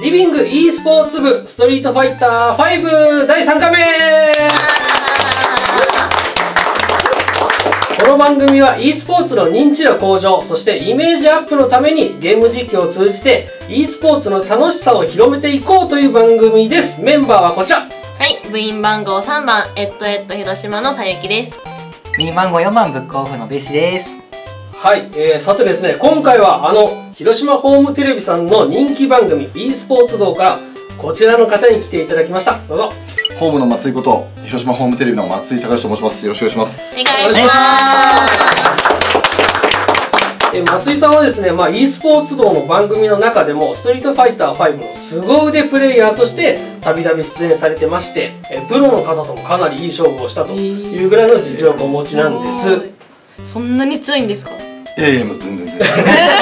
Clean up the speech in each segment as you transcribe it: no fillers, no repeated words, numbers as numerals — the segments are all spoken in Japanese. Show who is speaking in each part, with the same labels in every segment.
Speaker 1: リビング e スポーツ部ストリートファイター5第3回目。この番組は e スポーツの認知度向上、そしてイメージアップのためにゲーム実況を通じて e スポーツの楽しさを広めていこうという番組です。メンバーはこちら。
Speaker 2: はい、部員番号3番広島のさゆきです。
Speaker 3: 部員番号4番ブックオフのべしです。
Speaker 1: はい、さてですね、今回は広島ホームテレビさんの人気番組 e スポーツ道からこちらの方に来ていただきました。どうぞ。
Speaker 4: ホームの松井こと広島ホームテレビの松井隆と申します。よろしくお願いします。
Speaker 2: お願いします。
Speaker 1: 松井さんはですね、e スポーツ道の番組の中でもストリートファイター5の凄腕プレイヤーとしてたびたび出演されてまして、プロの方ともかなりいい勝負をしたというぐらいの実力をお持ちなんです。
Speaker 2: そんなに強いんですか？
Speaker 4: いやいや、もう全然
Speaker 2: すごい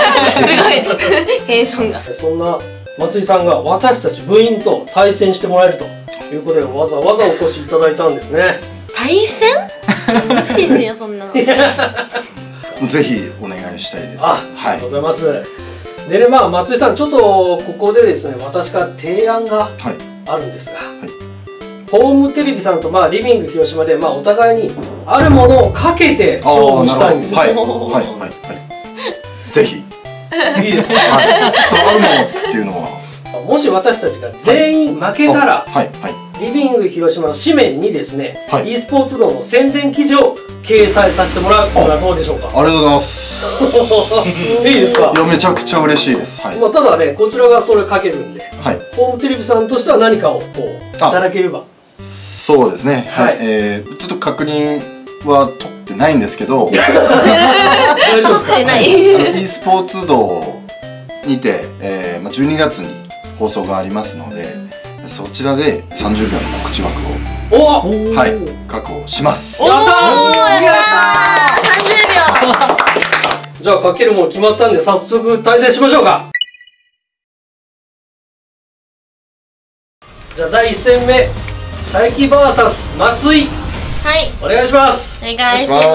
Speaker 2: 謙遜が。
Speaker 1: そんな松井さんが私たち部員と対戦してもらえるということでわざわざお越しいただいたんですね。
Speaker 2: 対戦？無理ですよ、そんなの。
Speaker 4: ぜひお願いしたいです。
Speaker 1: ありがとうございます。でね、松井さん、ちょっとここでですね、私から提案があるんですが、ホームテレビさんとリビング広島でお互いにあるものをかけて勝負したいんですよ。
Speaker 4: はいはいはい。ぜひ。
Speaker 1: いいですか？
Speaker 4: はい。そのあるものっていうのは、
Speaker 1: もし私たちが全員負けたら、リビング広島の紙面にですね、e スポーツ道の宣伝記事を掲載させてもらうのはどうでしょうか？
Speaker 4: ありがとうございます。
Speaker 1: いいですか？
Speaker 4: いや、めちゃくちゃ嬉しいです。はい。
Speaker 1: ただね、こちらがそれかけるんで、ホームテレビさんとしては何かをこういただければ。
Speaker 4: そうですね。はい。ちょっと確認は取ってないんですけど。
Speaker 2: 取ってない。
Speaker 4: e スポーツ道にて、12月に放送がありますので、そちらで30秒の告知枠を確保します。
Speaker 2: やったー！30秒。
Speaker 1: じゃあかけるもの決まったんで早速対戦しましょうか。じゃあ第1戦目、佐伯 VS 松井。
Speaker 2: はい。
Speaker 1: お願いします。
Speaker 2: お願いします。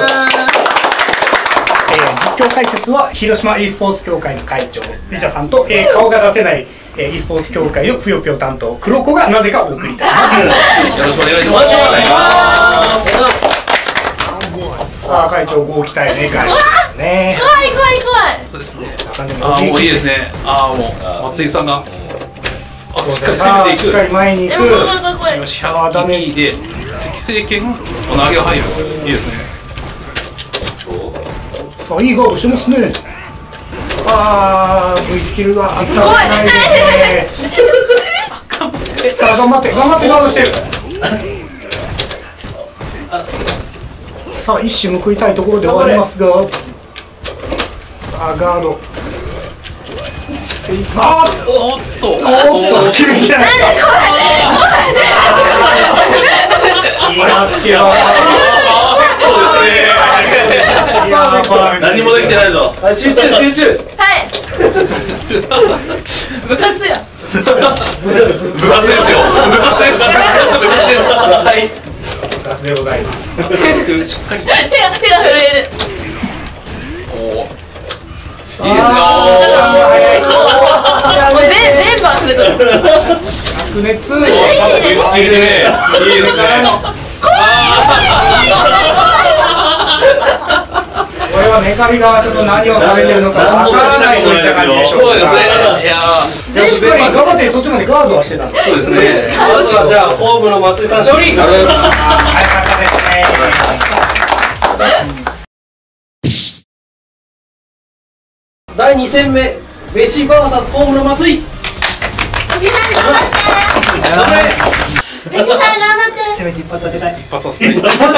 Speaker 5: 実況解説は広島 e スポーツ協会の会長リサさんと、顔が出せない、e スポーツ協会のぷよぷよ担当黒子がなぜかお送りいたします。
Speaker 6: よろしくお願いします。
Speaker 5: さあ会長、ご期待願いですね。
Speaker 2: 怖い。
Speaker 6: そうですね。もういいですね。もう松井さんがしっかり攻めていく。
Speaker 5: しっかり前に行く。
Speaker 6: 100で赤星剣の投げが入る。いいですね。
Speaker 5: さあ、いいガードしてますね。V スキルがあったらないですね。さあ、頑張ってガードしてる。さあ、一矢報いたいところではありますが、さあ、ガード。おっと、決めきれない。
Speaker 6: 何もできてないぞ。
Speaker 1: 集中。
Speaker 2: はい。部活や。
Speaker 6: 部活ですよ。部活です。はい。
Speaker 5: 部活でございます。
Speaker 6: しっかり。
Speaker 2: 手が震える。
Speaker 6: いいですね。
Speaker 2: メンバーそれぞれ。
Speaker 5: 白熱。
Speaker 6: スキルでね。いいですね。
Speaker 5: これは女神側ちょっと何をされてるのかわからないといった感じでしょうか。
Speaker 6: そうですね。いや
Speaker 5: しっかり頑張って途中までガードはしてたんです。
Speaker 6: そうですね。
Speaker 1: まずはじゃあホームの松井さん勝利。
Speaker 4: ありがとうございます。
Speaker 5: 早かったですね。
Speaker 1: 第2戦目、ベシ VS ホームの松井。
Speaker 2: ベシさん頑張って。ベシさん頑張って。
Speaker 3: せめて一発当てたい。
Speaker 6: 一発はすごい。
Speaker 2: ベシさん。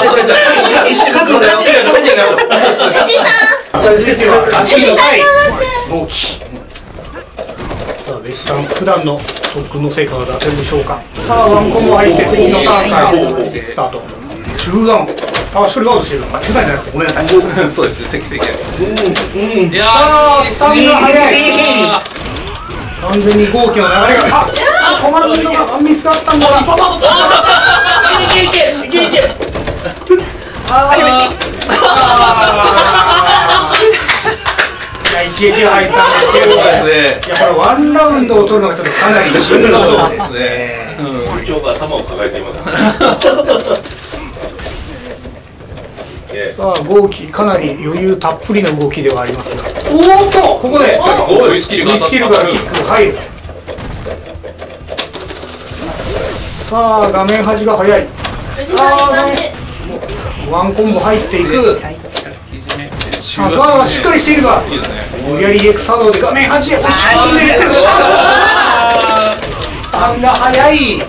Speaker 5: さあ、ベシさん、普段の特訓の成果が出せるでしょうか。さあ、ワンコンボ入って、次のターンからスタート。中段。一人ガードしてるのか。中段じゃなくて、ごめんなさい。
Speaker 6: そうですね。赤星剣です。いや
Speaker 5: ー、スタミナ速い。完全に豪気の流れが。止まるのがミスがあったんだが。
Speaker 6: いけ。
Speaker 5: 一撃が入ったんですけど、やっぱりワンラウンドを取るのがちょっとかなりしんどそうですね。
Speaker 7: 部長が頭を抱えています。
Speaker 5: さあ動きかなり余裕たっぷりの動きではありますが、おっとここで
Speaker 6: おおスキルが
Speaker 5: スキルがキック入る。さあ画面端が速い。ワンコンボ入っていく。ガーはしっかりしているが、無理やりエクサードで画面端へ押し込んでいる。スタンが速い。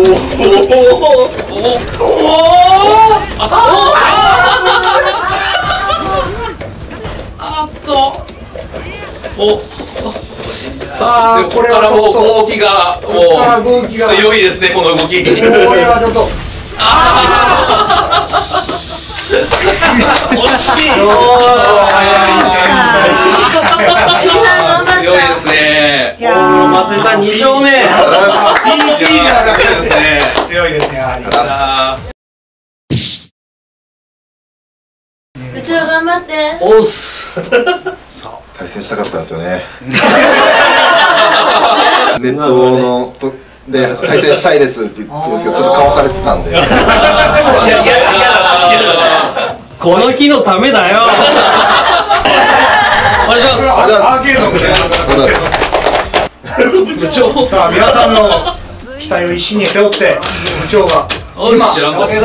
Speaker 5: さあ
Speaker 6: これからもう動機がもう強いですね、この動き。これはちょっと惜しい。強いですね。
Speaker 1: 松井さん2勝目。
Speaker 5: 強いですね。
Speaker 2: 部長頑張って。
Speaker 1: おっす。
Speaker 4: 対戦したかったんですよね。ネットので対戦したいですって言ってるんですけど、ちょっとかわされてたんで。
Speaker 1: この日のためだよ。お願いします。
Speaker 5: アーケード部長、さあ皆さんの期待を一身に背負って部長が今
Speaker 6: 知らんかった。い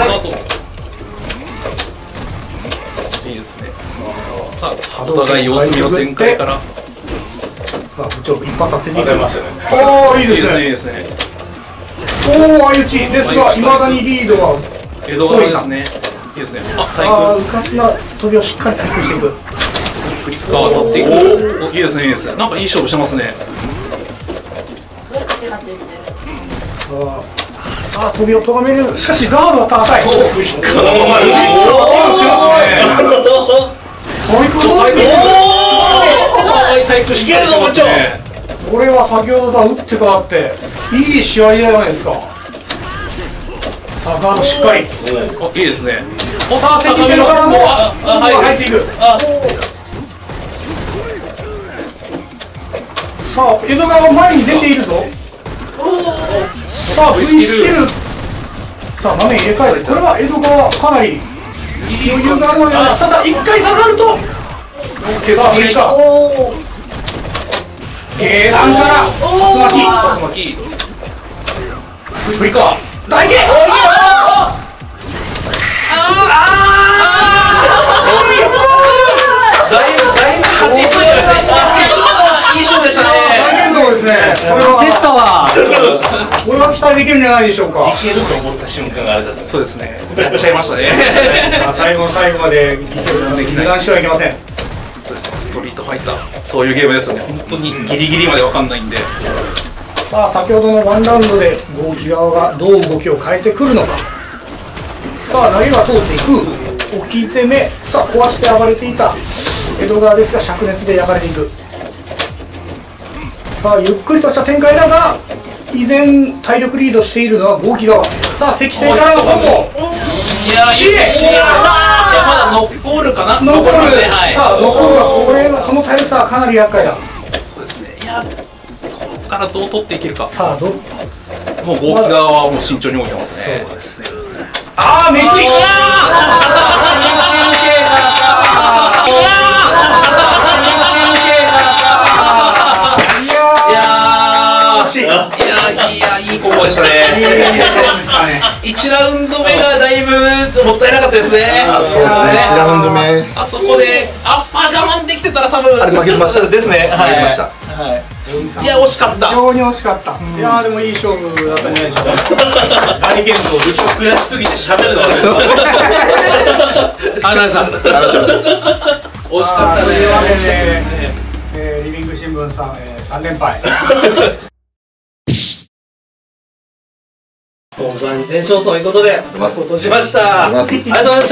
Speaker 6: いですね。さあお互い様子見の展開から。
Speaker 5: さあ部長一発当てていきましたね。おおいいですね。いいですね。おお相打ちですが、いまだにリードは
Speaker 6: 江戸川ですね。いいですね。
Speaker 5: あ、うかつな飛びをしっかり対空していく。
Speaker 6: クリックが当たっていく。いいですね、いいですね。なんかいい勝負してますね。
Speaker 5: さあ飛びをとがめる。しかしガードは高い。クリックが止まる。
Speaker 6: 対空しっかりしてますね。
Speaker 5: これは先ほどとは打って変わっていい試合じゃないですか。さあガードしっかり。い
Speaker 6: いですね。
Speaker 5: さあ敵手のからも入っていく。さあ江戸川前に出ているぞ。さあ V スキル。さあ画面入れ替えて、これは江戸川かなり余裕があるので、ただ一回刺さるとさあ無理か。下段から竜巻。振りか大剣。
Speaker 6: だいぶ勝ちそうですね。いい勝負でしたね。
Speaker 5: ですね。
Speaker 1: セットは
Speaker 5: これは期待できるんじゃないでしょうか。
Speaker 7: いけると思った瞬間があれだった。
Speaker 6: そうですね。やっちゃいましたね。
Speaker 5: 最後の最後までいけるので油断してはいけません。
Speaker 6: そうですね。ストリートファイター、そういうゲームですね。本当にギリギリまでわかんないんで。
Speaker 5: さあ先ほどのワンラウンドで合気側がどう動きを変えてくるのか。さあ投げが通っていく。置き攻め。さあ壊して暴れていた江戸川ですが灼熱で焼かれていく。さあゆっくりとした展開だが依然体力リードしているのは合気側。さあ赤星からのコンボ。
Speaker 6: いやいやまだ残るかな。
Speaker 5: 残る。さあ残るがこの体力差はかなり厄介だ。
Speaker 6: そうですね。いやここからどう取っていけるか。
Speaker 5: さあもう
Speaker 6: 合気側はもう慎重に動いてますね。そうですね。
Speaker 5: ああめくり。
Speaker 6: いやいいコンボでしたね。1ラウンド目がだいぶもったいなかったですね。
Speaker 4: そうですね。1ラウンド目。
Speaker 6: あそこでアッパー我慢できてたら多分
Speaker 4: あれ負けました
Speaker 6: ですね。
Speaker 4: 負けました。
Speaker 6: いや惜しかった。
Speaker 5: 非常に惜しかった。いやでもいい勝負だったんじゃないでしょうか。大健闘。
Speaker 7: 部長悔しすぎて喋るの。
Speaker 1: ありがとうございました。
Speaker 7: 惜しかった
Speaker 5: ね。リビング新聞さん3連敗。
Speaker 1: 本番全勝ということで落としました。ありがとうございました。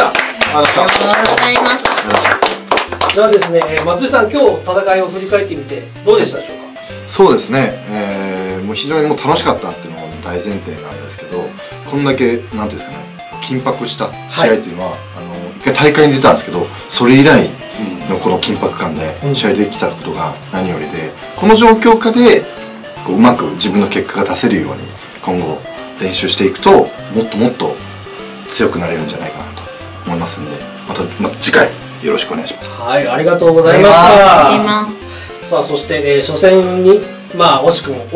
Speaker 1: じゃあですね、松井さん今日戦いを振り返ってみてどうでしたでしょうか。
Speaker 4: そうですね、もう非常にもう楽しかったっていうのが大前提なんですけど、こんだけなんていうんですかね、緊迫した試合っていうのは、 一回大会に出たんですけど、それ以来のこの緊迫感で試合できたことが何よりで、この状況下でこううまく自分の結果が出せるように今後練習していくと、もっともっと強くなれるんじゃないかなと思いますんで、また次回よろしくお願いします。
Speaker 1: はい、ありがとうございました。さあ、そして、初戦に惜しくも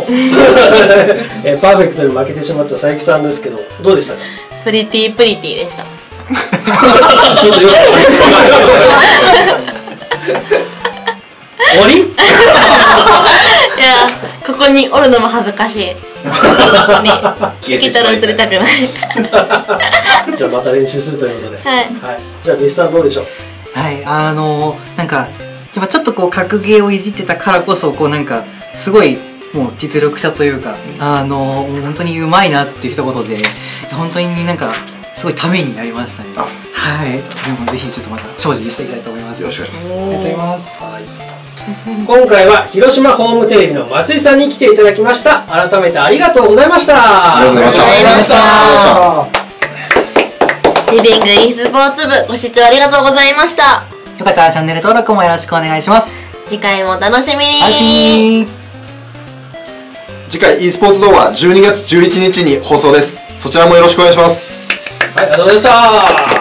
Speaker 1: パーフェクトに負けてしまった佐伯さんですけど、どうでしたか？
Speaker 2: プリティでした。
Speaker 1: ちょっとよく終わり？い
Speaker 2: や、ここにおるのも恥ずかしい。ね、聞けたら釣りたくない。
Speaker 1: じゃあまた練習するということで。
Speaker 2: はい。
Speaker 1: じゃあベスさんどうでしょう？
Speaker 3: はい、なんかやっぱちょっとこう格ゲーをいじってたからこそ、こうなんかすごいもう実力者というか、本当にうまいなっていう一言で、本当になんかすごいためになりましたね。はい、でもぜひちょっとまた精進していきたいと思います。
Speaker 4: よろしくお願いします。
Speaker 3: ありがとうございます。
Speaker 1: 今回は広島ホームテレビの松井さんに来ていただきました。改めてありがとうございました。
Speaker 4: ありがとうございました。
Speaker 2: リビング e スポーツ部、ご視聴ありがとうございました。
Speaker 3: よかったらチャンネル登録もよろしくお願いします。
Speaker 2: 次回もお楽しみに。
Speaker 4: 次回 e スポーツ動画12月11日に放送です。そちらもよろしくお願いします。
Speaker 1: はい、ありがとうございました。